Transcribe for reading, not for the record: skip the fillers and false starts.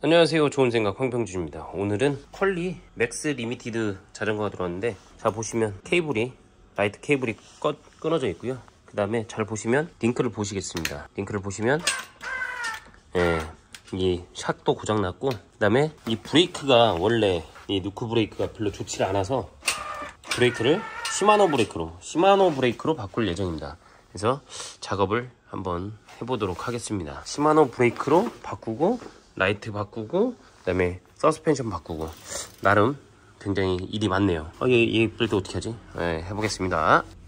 안녕하세요, 좋은생각 황병준입니다. 오늘은 컬리 맥스 리미티드 자전거가 들어왔는데, 자 보시면 케이블이, 라이트 케이블이 끊어져 있고요. 그 다음에 잘 보시면 링크를 보시겠습니다. 링크를 보시면 이 샥도 고장났고, 그 다음에 이 브레이크가 원래 이 누크 브레이크가 별로 좋지 않아서 브레이크를 시마노 브레이크로 바꿀 예정입니다. 그래서 작업을 한번 해보도록 하겠습니다. 시마노 브레이크로 바꾸고, 라이트 바꾸고, 그 다음에 서스펜션 바꾸고, 나름 굉장히 일이 많네요. 얘 빌드 어떻게 하지? 해보겠습니다.